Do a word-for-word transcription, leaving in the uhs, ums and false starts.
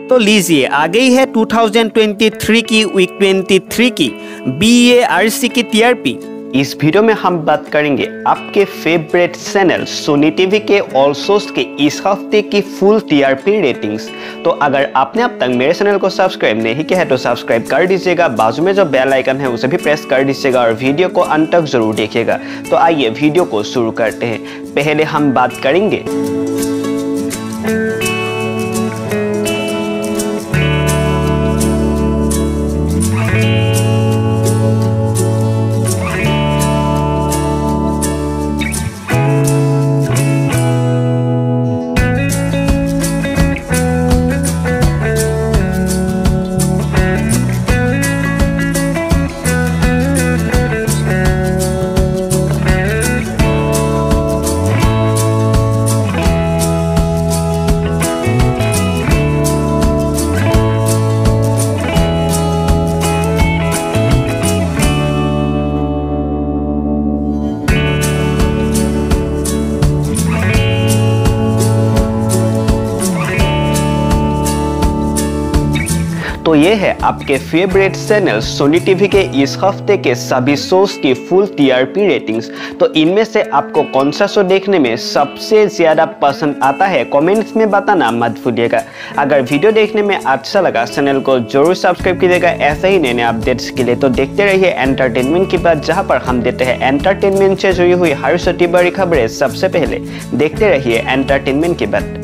तो लीजिए आ गई है दो हज़ार तेईस की वीक तेईस की बी ए आर सी की टी आर पी। इस वीडियो में हम बात करेंगे आपके फेवरेट चैनल सोनी टीवी के ऑल शोज के इस हफ्ते की full T R P ratings. तो अगर आपने अब तक मेरे चैनल को सब्सक्राइब नहीं किया है तो सब्सक्राइब कर दीजिएगा, बाजू में जो बेल आइकन है उसे भी प्रेस कर दीजिएगा और वीडियो को अंत तक जरूर देखिएगा। तो आइए वीडियो को शुरू करते हैं। पहले हम बात करेंगे तो ये है आपके फेवरेट चैनल सोनी टीवी के इस हफ्ते के सभी शोज की full T R P ratings. तो इनमें से आपको कौन सा शो देखने में सबसे ज्यादा पसंद आता है कमेंट्स में बताना मत भूलिएगा। अगर वीडियो देखने में अच्छा लगा चैनल को जरूर सब्सक्राइब कीजिएगा ऐसे ही नए नए अपडेट्स के लिए। तो देखते रहिए एंटरटेनमेंट की बात, जहां पर हम देते हैं एंटरटेनमेंट से जुड़ी हुई हर छोटी बड़ी खबरें सबसे पहले। देखते रहिए एंटरटेनमेंट की बात।